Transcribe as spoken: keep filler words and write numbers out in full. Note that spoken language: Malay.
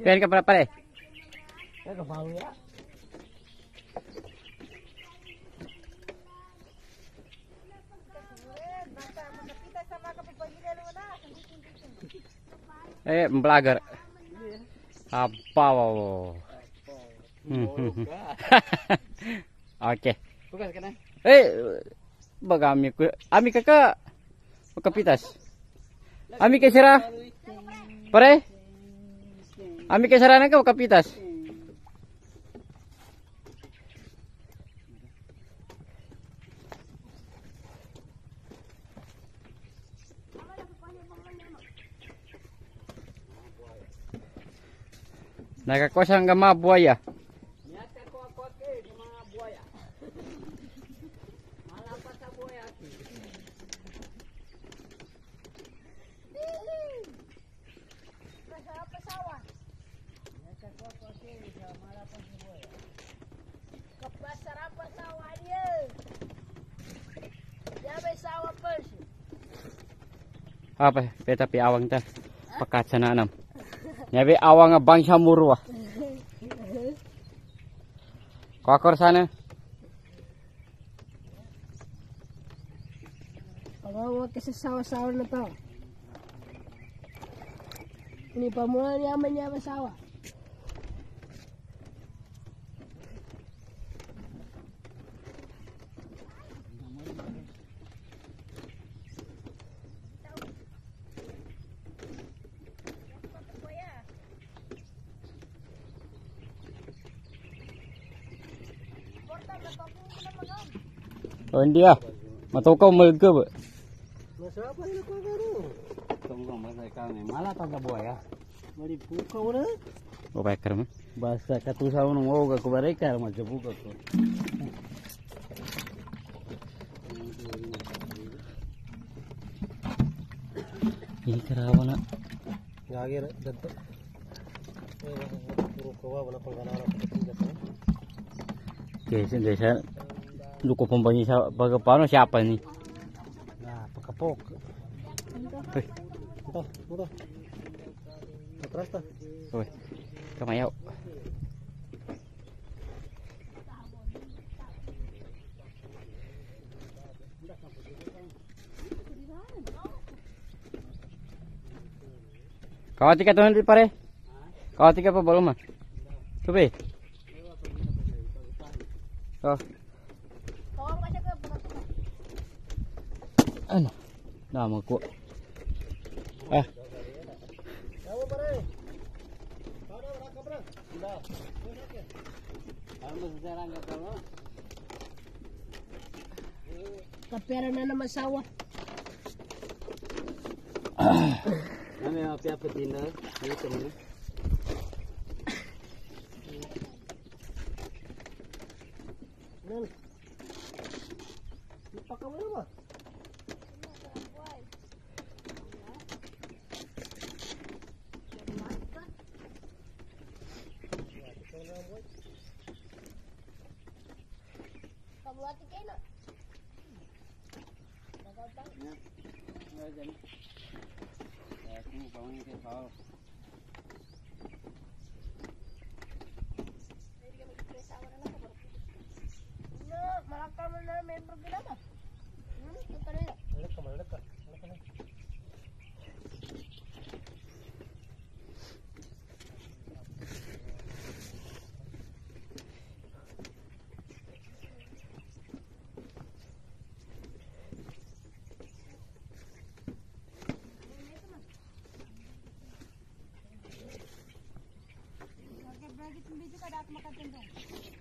Pian ka pare. Kaya kabawi ya. Eh, belagar. Apa wow. Oke. Tugas kena. Eh, bagami ku. Ami kakak. Kapitas. Ami ke sira. Pare. Ami ke sarana ka kapitas. Nakakosang gama buaya. Apa? Beta pi awang ta. Pakat sana nam. Nyabe awang bangsa murwa. Kokor sana. Awang ke sawah-sawah na to. Ini pamula niya man niya sawah. Oh, hindi ah. Matukaw magka ba? Masapa na ko garo. Tunggu masay kami. Mala ta ga buaya. Mari puka ora. O baik kerem. Basta katusa unong oga ko bareka ma jabuka ko. Ini kerawa na. Ngage dadto. Puro kawa wala pang ganara ko. Guys, guys. Luko pembanyi sa bagaimana siapa ini? Nah, pakapok. Hei, ito, ito. Atras ta. Oi, kamayaw. Kawati ka tuhan di pare? Kawati ka pa belum mah? Tubi. Oh. Ano? Nama ko. Ah. Kamu pare. Para wala ka bra. Ida. Ano sa sarang ka mo? Kapera na naman sawa. Kami api apa tina? Ini temen. Nan. Pakai mana ba? Kabuati kayo na. Aku bawang ke bawah. No, malakal mo na may problema. Hmm, ito pa rin. Malak ka, malak ka. Malak ka na. Bakit hindi ka dapat makatindong?